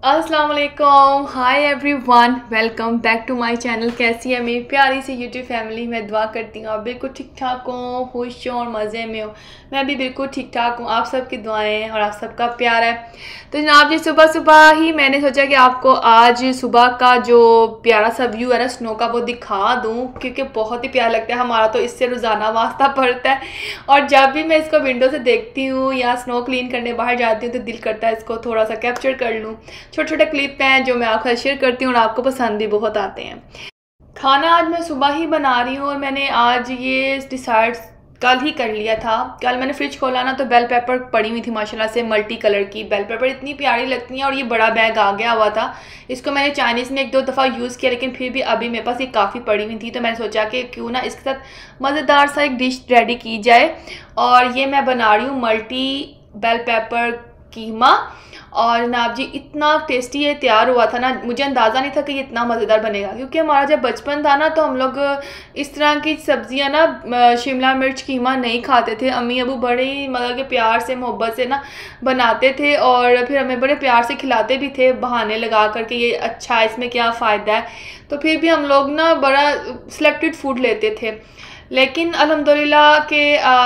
अस्सलाम वालेकुम, hi everyone, welcome back to my channel. कैसी है मेरी प्यारी सी यूट्यूब फैमिली। मैं दुआ करती हूँ आप बिल्कुल ठीक ठाक हो, खुश हो और मज़े में हो। मैं भी बिल्कुल ठीक ठाक हूँ। आप सबकी दुआएं और आप सबका प्यार है। तो जनाब जी, सुबह सुबह ही मैंने सोचा कि आपको आज सुबह का जो प्यारा सा व्यू है ना स्नो का, वो दिखा दूँ, क्योंकि बहुत ही प्यारा लगता है। हमारा तो इससे रोज़ाना वास्ता पड़ता है और जब भी मैं इसको विंडो से देखती हूँ या स्नो क्लीन करने बाहर जाती हूँ तो दिल करता है इसको थोड़ा सा कैप्चर कर लूँ। छोटे छोटे क्लिप हैं जो मैं आपके साथ शेयर करती हूँ और आपको पसंद भी बहुत आते हैं। खाना आज मैं सुबह ही बना रही हूँ और मैंने आज ये डिसाइड कल ही कर लिया था। कल मैंने फ्रिज खोला ना तो बेल पेपर पड़ी हुई थी माशाल्लाह से, मल्टी कलर की बेल पेपर इतनी प्यारी लगती हैं। और ये बड़ा बैग आ गया हुआ था, इसको मैंने चाइनीज़ में एक दो दफ़ा यूज़ किया, लेकिन फिर भी अभी मेरे पास ये काफ़ी पड़ी हुई थी। तो मैंने सोचा कि क्यों ना इसके साथ मज़ेदार सा एक डिश रेडी की जाए। और ये मैं बना रही हूँ मल्टी बेल पेपर कीमा। और जनाब जी, इतना टेस्टी ये तैयार हुआ था ना, मुझे अंदाज़ा नहीं था कि ये इतना मज़ेदार बनेगा। क्योंकि हमारा जब बचपन था ना तो हम लोग इस तरह की सब्जियां ना, शिमला मिर्च कीमा नहीं खाते थे। अम्मी अबू बड़े ही मतलब कि प्यार से मोहब्बत से ना बनाते थे और फिर हमें बड़े प्यार से खिलाते भी थे, बहाने लगा करके ये अच्छा है, इसमें क्या फ़ायदा है। तो फिर भी हम लोग ना बड़ा सिलेक्टेड फूड लेते थे। लेकिन अल्हम्दुलिल्लाह के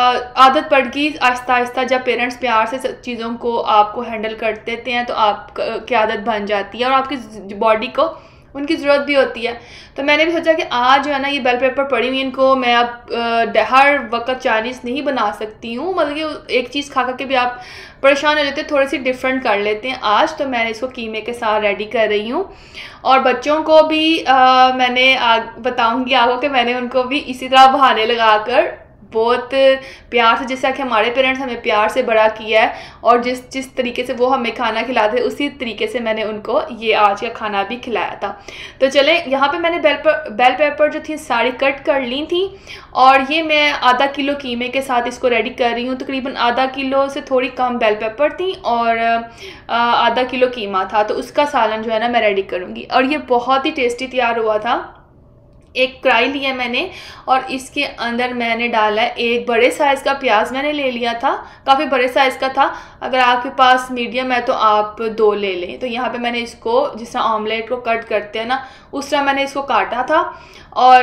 आदत पड़ गई आहिस्ता आहिस्ता। जब पेरेंट्स प्यार से चीज़ों को आपको हैंडल कर देते हैं तो आप की आदत बन जाती है और आपकी बॉडी को उनकी ज़रूरत भी होती है। तो मैंने भी सोचा कि आज जो है ना ये बेल पेपर पड़ी हुई, इनको मैं अब हर वक्त चाइनीज़ नहीं बना सकती हूँ, मतलब कि एक चीज़ खा करके भी आप परेशान हो जाते हैं, थोड़ी सी डिफरेंट कर लेते हैं आज। तो मैंने इसको कीमे के साथ रेडी कर रही हूँ और बच्चों को भी मैंने बताऊँगी आपको कि मैंने उनको भी इसी तरह बहाने लगा कर बहुत प्यार से, जैसा कि हमारे पेरेंट्स हमें प्यार से बड़ा किया है और जिस तरीके से वो हमें खाना खिलाते हैं उसी तरीके से मैंने उनको ये आज का खाना भी खिलाया था। तो चले, यहाँ पे मैंने बेल पेपर जो थी सारी कट कर ली थी और ये मैं आधा किलो कीमे के साथ इसको रेडी कर रही हूँ। तकरीबन आधा किलो से थोड़ी कम बेल पेपर थी और आधा किलो कीमा था, तो उसका सालन जो है ना मैं रेडी करूँगी। और ये बहुत ही टेस्टी तैयार हुआ था। एक कढ़ाई लिया मैंने और इसके अंदर मैंने डाला है एक बड़े साइज़ का प्याज मैंने ले लिया था, काफ़ी बड़े साइज़ का था। अगर आपके पास मीडियम है तो आप 2 ले लें। तो यहाँ पे मैंने इसको जिस तरह ऑमलेट को कट करते हैं ना उस तरह मैंने इसको काटा था और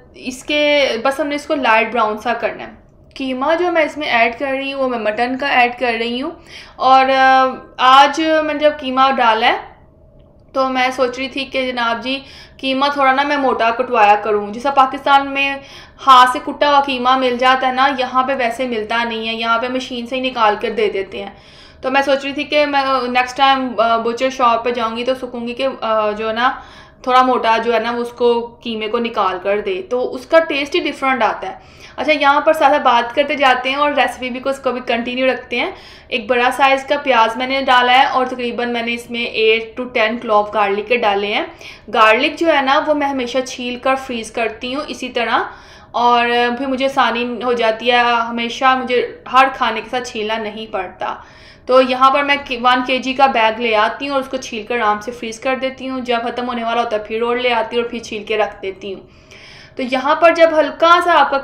इसके बस हमने इसको लाइट ब्राउन सा करना है। कीमा जो मैं इसमें ऐड कर रही हूँ वो मैं मटन का ऐड कर रही हूँ। और आज मैंने जब कीमा डाला है तो मैं सोच रही थी कि जनाब जी कीमा थोड़ा ना मैं मोटा कुटवाया करूँ। जैसा पाकिस्तान में हाथ से कुटा हुआ कीमा मिल जाता है ना, यहाँ पे वैसे मिलता नहीं है, यहाँ पे मशीन से ही निकाल कर दे देते हैं। तो मैं सोच रही थी कि मैं नेक्स्ट टाइम बुचर शॉप पे जाऊँगी तो सुकूँगी कि जो है ना थोड़ा मोटा जो है ना उसको कीमे को निकाल कर दे, तो उसका टेस्ट ही डिफरेंट आता है। अच्छा, यहाँ पर सारा बात करते जाते हैं और रेसिपी भी को उसको भी कंटिन्यू रखते हैं। एक बड़ा साइज़ का प्याज मैंने डाला है और तकरीबन मैंने इसमें 8 to 10 क्लॉव गार्लिक के डाले हैं। गार्लिक जो है ना वो मैं हमेशा छील कर फ्रीज़ करती हूँ इसी तरह, और फिर मुझे आसानी हो जाती है, हमेशा मुझे हर खाने के साथ छीलना नहीं पड़ता। तो यहाँ पर मैं 1 kg का बैग ले आती हूँ और उसको छील कर आराम से फ्रीज़ कर देती हूँ। जब ख़त्म होने वाला होता है फिर और ले आती हूँ और फिर छील के रख देती हूँ। तो यहाँ पर जब हल्का सा आपका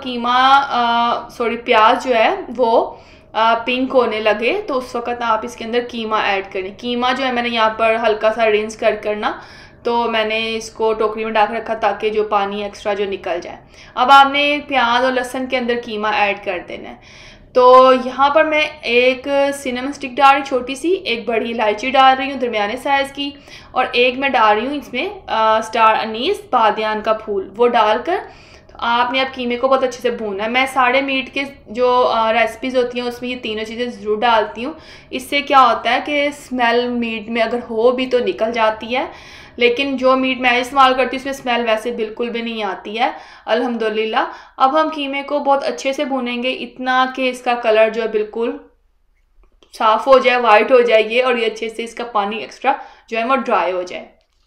प्याज जो है वो पिंक होने लगे तो उस वक्त आप इसके अंदर कीमा ऐड करें। कीमा जो है मैंने यहाँ पर हल्का सा रिंस करना, तो मैंने इसको टोकरी में डाल रखा ताकि जो पानी एक्स्ट्रा जो निकल जाए। अब आपने प्याज और लहसुन के अंदर कीमा ऐड कर देना है। तो यहाँ पर मैं एक सिनेमन स्टिक डाल रही छोटी सी, एक बड़ी इलायची डाल रही हूँ दरमियाने साइज़ की, और एक मैं डाल रही हूँ इसमें स्टार अनीस बादियान का फूल, वो डालकर तो आपने अब कीमे को बहुत अच्छे से भूनना है। मैं साढ़े मीट के जो रेसिपीज़ होती हैं उसमें ये तीनों चीज़ें ज़रूर डालती हूँ। इससे क्या होता है कि स्मेल मीट में अगर हो भी तो निकल जाती है, लेकिन जो मीट मैं इस्तेमाल करती हूँ उसमें स्मेल वैसे बिल्कुल भी नहीं आती है अल्हम्दुलिल्लाह। अब हम कीमे को बहुत अच्छे से भूनेंगे, इतना कि इसका कलर जो है बिल्कुल साफ़ हो जाए, वाइट हो जाए और ये अच्छे से इसका पानी एक्स्ट्रा जो है वो ड्राई हो जाए।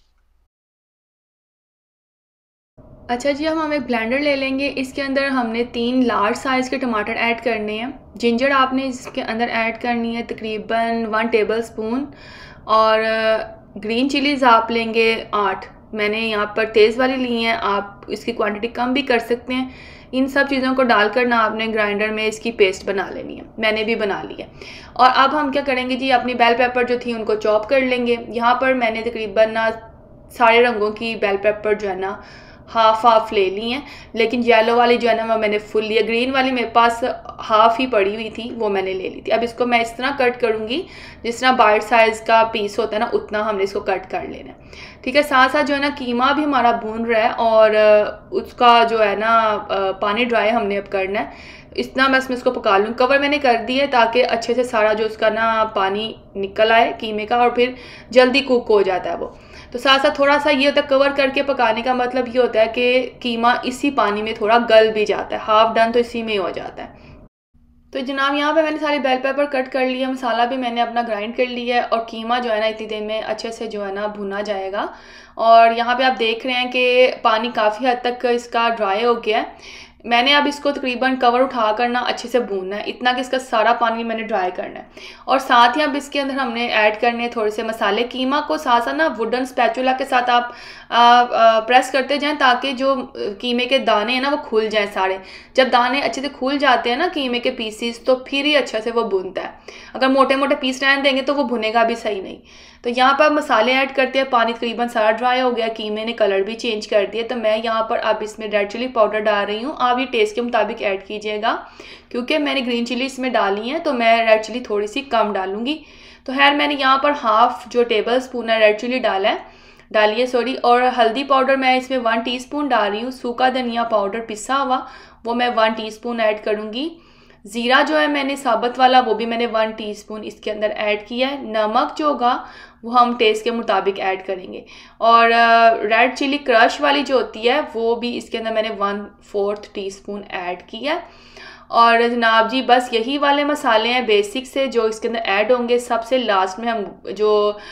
अच्छा जी, हम एक ब्लेंडर ले लेंगे। इसके अंदर हमने 3 लार्ज साइज़ के टमाटर ऐड करने हैं। जिंजर आपने इसके अंदर ऐड करनी है तकरीबन 1 टेबल स्पून, और ग्रीन चिलीज़ आप लेंगे 8 मैंने यहाँ पर तेज़ वाली ली हैं, आप इसकी क्वांटिटी कम भी कर सकते हैं। इन सब चीज़ों को डालकर ना आपने ग्राइंडर में इसकी पेस्ट बना लेनी है, मैंने भी बना ली है। और अब हम क्या करेंगे जी, अपनी बेल पेपर जो थी उनको चॉप कर लेंगे। यहाँ पर मैंने तकरीबन ना सारे रंगों की बेल पेपर जो है ना हाफ ले ली हैं, लेकिन येलो वाली जो है ना वो मैंने फुल लिया। ग्रीन वाली मेरे पास हाफ ही पड़ी हुई थी, वो मैंने ले ली थी। अब इसको मैं इस तरह कट करूँगी जिस तरह बाइट साइज़ का पीस होता है ना, उतना हमने इसको कट कर लेना है, ठीक है। साथ साथ जो है ना कीमा भी हमारा भून रहा है और उसका जो है ना पानी ड्राई हमने अब करना है। इतना मैं इसको पका लूँ। कवर मैंने कर दिया है ताकि अच्छे से सारा जो उसका ना पानी निकल आए कीमे का, और फिर जल्दी कुक हो जाता है वो। तो साथ साथ थोड़ा सा ये होता है कवर करके पकाने का मतलब ये होता है कि कीमा इसी पानी में थोड़ा गल भी जाता है, हाफ डन तो इसी में हो जाता है। तो जनाब यहाँ पे मैंने सारे बेल पेपर कट कर लिया, मसाला भी मैंने अपना ग्राइंड कर लिया है, और कीमा जो है ना इतनी देर में अच्छे से जो है ना भुना जाएगा। और यहाँ पे आप देख रहे हैं कि पानी काफ़ी हद तक इसका ड्राई हो गया है। मैंने अब इसको तकरीबन कवर उठा कर ना अच्छे से भूनना है, इतना कि इसका सारा पानी मैंने ड्राई करना है। और साथ ही अब इसके अंदर हमने ऐड करने हैं थोड़े से मसाले। कीमा को साथ साथ ना वुडन स्पैचुला के साथ आप प्रेस करते जाएं ताकि जो कीमे के दाने हैं ना वो खुल जाएं सारे। जब दाने अच्छे से खुल जाते हैं ना कीमे के पीसीस, तो फिर ही अच्छे से वो भुनता है। अगर मोटे मोटे पीस रहने देंगे तो वो भुनेगा भी सही नहीं। तो यहाँ पर मसाले ऐड करते हैं, पानी तकरीबन सारा ड्राई हो गया, कीमे ने कलर भी चेंज कर दिया। तो मैं यहाँ पर अब इसमें रेड चिली पाउडर डाल रही हूँ। आप ये टेस्ट के मुताबिक ऐड कीजिएगा, क्योंकि मैंने ग्रीन चिली इसमें डाली है तो मैं रेड चिली थोड़ी सी कम डालूंगी। तो खैर मैंने यहाँ पर हाफ जो टेबल स्पून है रेड चिली डालिए सॉरी। और हल्दी पाउडर मैं इसमें 1 टीस्पून डाल रही हूँ। सूखा धनिया पाउडर पिसा हुआ वो मैं 1 टीस्पून ऐड करूँगी। ज़ीरा जो है मैंने साबुत वाला वो भी मैंने 1 टीस्पून इसके अंदर ऐड किया है। नमक जो होगा वो हम टेस्ट के मुताबिक ऐड करेंगे। और रेड चिली क्रश वाली जो होती है वो भी इसके अंदर मैंने 1/4 टीस्पून ऐड किया है। और जनाब जी बस यही वाले मसाले हैं बेसिक से जो इसके अंदर ऐड होंगे। सबसे लास्ट में हम जो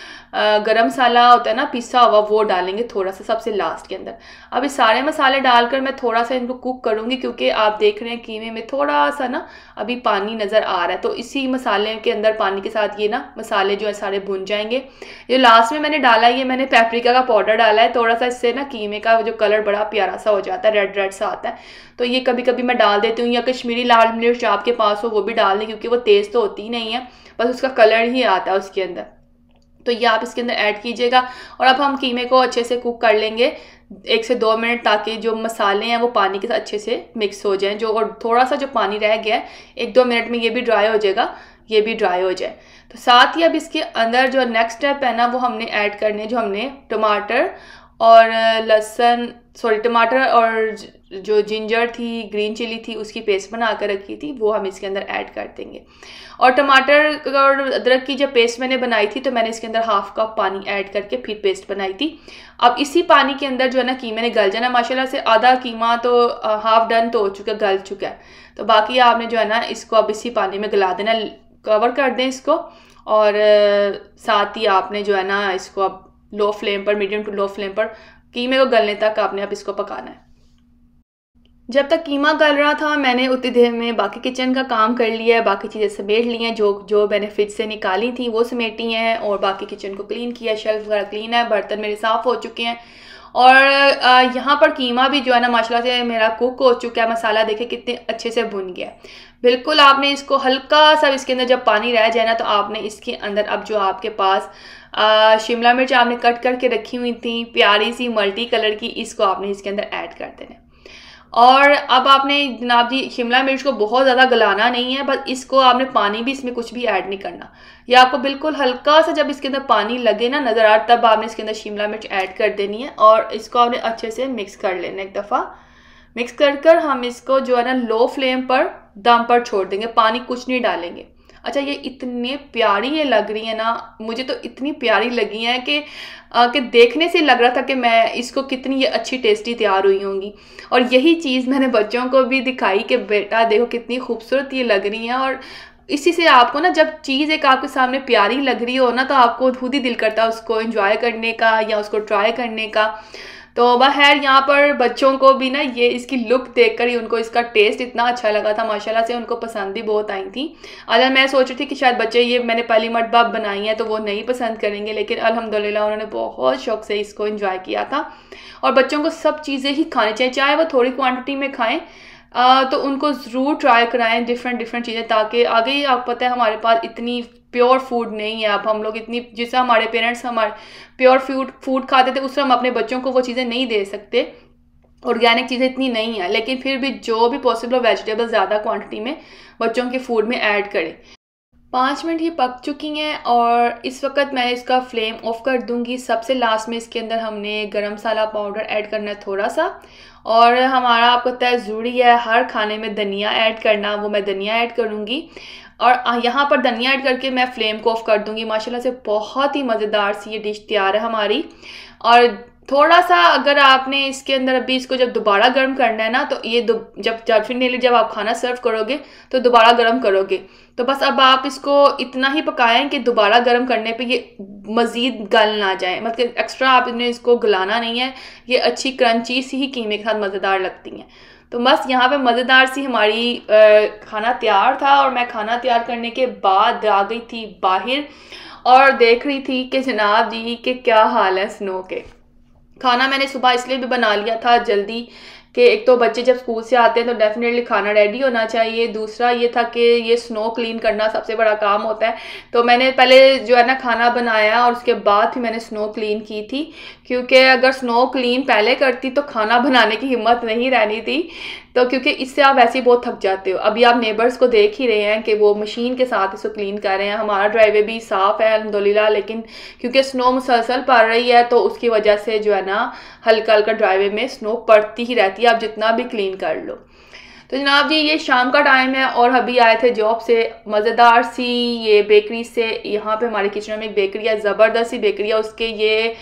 गरम मसाला होता है ना पिसा हुआ वो डालेंगे थोड़ा सा सबसे लास्ट के अंदर। अब ये सारे मसाले डालकर मैं थोड़ा सा इनको कुक करूँगी, क्योंकि आप देख रहे हैं कीमे में थोड़ा सा ना अभी पानी नज़र आ रहा है। तो इसी मसाले के अंदर पानी के साथ ये ना मसाले जो है सारे भुन जाएंगे। जो लास्ट में मैंने डाला है ये मैंने पेपरिका का पाउडर डाला है थोड़ा सा, इससे ना कीमे का जो कलर बड़ा प्यारा सा हो जाता है, रेड रेड सा आता है। तो ये कभी कभी मैं डाल देती हूँ, या कश्मीरी लाल मिर्च आपके पास हो वो भी डाल दें, क्योंकि वो तेज़ तो होती ही नहीं है, बस उसका कलर ही आता है उसके अंदर। तो ये आप इसके अंदर ऐड कीजिएगा। और अब हम कीमे को अच्छे से कुक कर लेंगे 1 से 2 मिनट, ताकि जो मसाले हैं वो पानी के साथ अच्छे से मिक्स हो जाएं। जो और थोड़ा सा जो पानी रह गया है 1-2 मिनट में ये भी ड्राई हो जाएगा, ये भी ड्राई हो जाए। तो साथ ही अब इसके अंदर जो नेक्स्ट स्टेप है ना वो हमने ऐड करने, जो हमने टमाटर और लहसुन टमाटर और जो जिंजर थी, ग्रीन चिली थी, उसकी पेस्ट बना कर रखी थी वो हम इसके अंदर ऐड कर देंगे। और टमाटर और अदरक की जब पेस्ट मैंने बनाई थी तो मैंने इसके अंदर हाफ कप पानी ऐड करके फिर पेस्ट बनाई थी। अब इसी पानी के अंदर जो है ना कीमे ने गल जाना। माशाल्लाह से आधा कीमा तो हाफ डन तो हो चुका है, गल चुका है। तो बाकी आपने जो है ना इसको अब इसी पानी में गला देना, कवर कर दें इसको। और साथ ही आपने जो है ना इसको अब लो फ्लेम पर, मीडियम टू लो फ्लेम पर कीमे को गलने तक आपने अब इसको पकाना है। जब तक कीमा गल रहा था मैंने उतनी देर में बाकी किचन का काम कर लिया है, बाकी चीज़ें समेट ली हैं, जो मैंने फ्रिज से निकाली थी वो समेटी हैं, और बाकी किचन को क्लीन किया, शेल्फ वगैरह क्लीन है, बर्तन मेरे साफ़ हो चुके हैं। और यहाँ पर कीमा भी जो है ना माशाल्लाह से मेरा कुक हो चुका है। मसाला देखे कितने अच्छे से भुन गया है। बिल्कुल आपने इसको हल्का सा इसके अंदर जब पानी रह जाए ना तो आपने इसके अंदर अब जो आपके पास शिमला मिर्च आपने कट करके रखी हुई थी प्यारी सी मल्टी कलर की, इसको आपने इसके अंदर ऐड कर देना। और अब आपने जनाब जी शिमला मिर्च को बहुत ज़्यादा गलाना नहीं है, बस इसको आपने पानी भी इसमें कुछ भी ऐड नहीं करना। या आपको बिल्कुल हल्का सा जब इसके अंदर पानी लगे ना नज़र आ, तब आपने इसके अंदर शिमला मिर्च ऐड कर देनी है और इसको आपने अच्छे से मिक्स कर लेना। एक दफ़ा मिक्स कर हम इसको जो है ना लो फ्लेम पर दम पर छोड़ देंगे, पानी कुछ नहीं डालेंगे। अच्छा ये इतने प्यारी ये लग रही है ना, मुझे तो इतनी प्यारी लगी हैं कि देखने से लग रहा था कि मैं इसको कितनी ये अच्छी टेस्टी तैयार हुई होंगी। और यही चीज़ मैंने बच्चों को भी दिखाई कि बेटा देखो कितनी खूबसूरत ये लग रही हैं। और इसी से आपको ना जब चीज़ एक आपके सामने प्यारी लग रही हो ना तो आपको खुद ही दिल करता है उसको एंजॉय करने का या उसको ट्राई करने का। तो बहर यहाँ पर बच्चों को भी ना ये इसकी लुक देखकर ही उनको इसका टेस्ट इतना अच्छा लगा था, माशाल्लाह से उनको पसंद भी बहुत आई थी। अगर मैं सोच रही थी कि शायद बच्चे ये मैंने पहली मरतबा बनाई है तो वो नहीं पसंद करेंगे, लेकिन अल्हम्दुलिल्लाह उन्होंने बहुत शौक से इसको एंजॉय किया था। और बच्चों को सब चीज़ें ही खानी चाहिए, चाहे वो थोड़ी क्वान्टिटी में खाएँ तो उनको ज़रूर ट्राई कराएं डिफरेंट डिफरेंट चीज़ें, ताकि आगे ही आपको पता है हमारे पास इतनी प्योर फूड नहीं है। अब हम लोग इतनी, जिससे हमारे पेरेंट्स हमारे प्योर फूड खाते थे उससे हम अपने बच्चों को वो चीज़ें नहीं दे सकते, ऑर्गेनिक चीज़ें इतनी नहीं है। लेकिन फिर भी जो भी पॉसिबल वेजिटेबल ज़्यादा क्वांटिटी में बच्चों के फूड में ऐड करें। 5 मिनट ही पक चुकी हैं और इस वक्त मैं इसका फ्लेम ऑफ कर दूंगी। सबसे लास्ट में इसके अंदर हमने गरम मसाला पाउडर ऐड करना है थोड़ा सा, और हमारा आपको पता है ज़रूरी है हर खाने में धनिया ऐड करना, वो मैं धनिया ऐड करूँगी। और यहाँ पर धनिया ऐड करके मैं फ्लेम को ऑफ कर दूंगी। माशाल्लाह से बहुत ही मज़ेदार सी ये डिश तैयार है हमारी। और थोड़ा सा अगर आपने इसके अंदर अभी इसको जब दोबारा गर्म करना है ना, तो ये जब आप खाना सर्व करोगे तो दोबारा गर्म करोगे, तो बस अब आप इसको इतना ही पकाएं कि दोबारा गर्म करने पे ये मज़ीद गल ना जाए, मतलब एक्स्ट्रा आपने इसको गलाना नहीं है। ये अच्छी क्रंची सी ही कीमे के साथ मज़ेदार लगती हैं। तो बस यहाँ पे मज़ेदार सी हमारी खाना तैयार था, और मैं खाना तैयार करने के बाद आ गई थी बाहर और देख रही थी कि जनाब जी के क्या हाल है स्नो के। खाना मैंने सुबह इसलिए भी बना लिया था जल्दी कि एक तो बच्चे जब स्कूल से आते हैं तो डेफिनेटली खाना रेडी होना चाहिए, दूसरा ये था कि ये स्नो क्लीन करना सबसे बड़ा काम होता है। तो मैंने पहले जो है ना खाना बनाया और उसके बाद फिर मैंने स्नो क्लीन की थी, क्योंकि अगर स्नो क्लीन पहले करती तो खाना बनाने की हिम्मत नहीं रहनी थी। तो क्योंकि इससे आप वैसे ही बहुत थक जाते हो। अभी आप नेबर्स को देख ही रहे हैं कि वो मशीन के साथ इसको क्लीन कर रहे हैं। हमारा ड्राइवे भी साफ़ है अल्हम्दुलिल्लाह, लेकिन क्योंकि स्नो मुसलसल पड़ रही है तो उसकी वजह से जो है ना हल्का हल्का ड्राइवे में स्नो पड़ती ही रहती है, आप जितना भी क्लीन कर लो। तो जनाब जी ये शाम का टाइम है और अभी आए थे जॉब से, मज़ेदार सी ये बेकरी से, यहाँ पे हमारे किचन में एक बेकरी है, ज़बरदस्त सी बेकरी है। उसके ये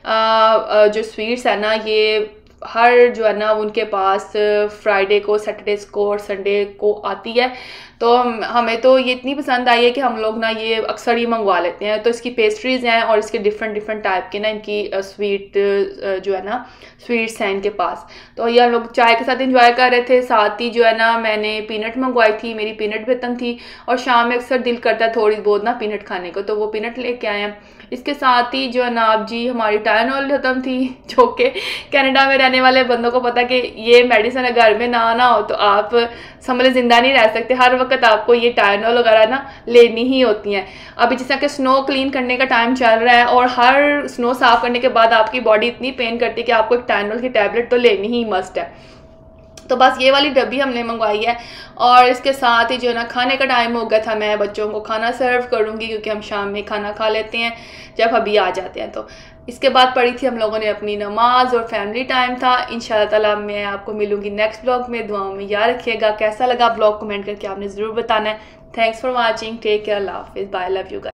जो स्वीट्स है ना, ये हर जो है ना उनके पास फ्राइडे को, सैटरडेज़ को और संडे को आती है। तो हमें तो ये इतनी पसंद आई है कि हम लोग ना ये अक्सर ही मंगवा लेते हैं। तो इसकी पेस्ट्रीज़ हैं और इसके डिफरेंट डिफरेंट टाइप के ना इनकी स्वीट जो है ना स्वीट्स हैं इनके पास। तो ये हम लोग चाय के साथ इंजॉय कर रहे थे। साथ ही जो है ना मैंने पीनट मंगवाई थी, मेरी पीनट भी तंग थी और शाम में अक्सर दिल करता है थोड़ी बहुत ना पीनट खाने को, तो वो पीनट लेके आए हैं। इसके साथ ही जो है ना आप जी हमारी टाइनॉल ख़त्म थी, जो कि कनाडा में रहने वाले बंदों को पता कि ये मेडिसिन घर में ना हो तो आप समझ ज़िंदा नहीं रह सकते। हर वक्त आपको ये टाइनॉल वगैरह ना लेनी ही होती हैं। अभी जैसा कि स्नो क्लीन करने का टाइम चल रहा है और हर स्नो साफ़ करने के बाद आपकी बॉडी इतनी पेन करती है कि आपको एक टाइनॉल की टैबलेट तो लेनी ही मस्ट है। तो बस ये वाली डब्बी हमने मंगवाई है। और इसके साथ ही जो है ना खाने का टाइम हो गया था, मैं बच्चों को खाना सर्व करूँगी क्योंकि हम शाम में खाना खा लेते हैं जब अभी आ जाते हैं। तो इसके बाद पढ़ी थी हम लोगों ने अपनी नमाज और फैमिली टाइम था। इंशाल्लाह ताला मैं आपको मिलूँगी नेक्स्ट ब्लॉग में। दुआओं में याद रखिएगा। कैसा लगा ब्लॉग कमेंट करके आपने ज़रूर बताना है। Thanks for watching, take care, अल्लाह हाफिज़, बाय, लव यू गाइस।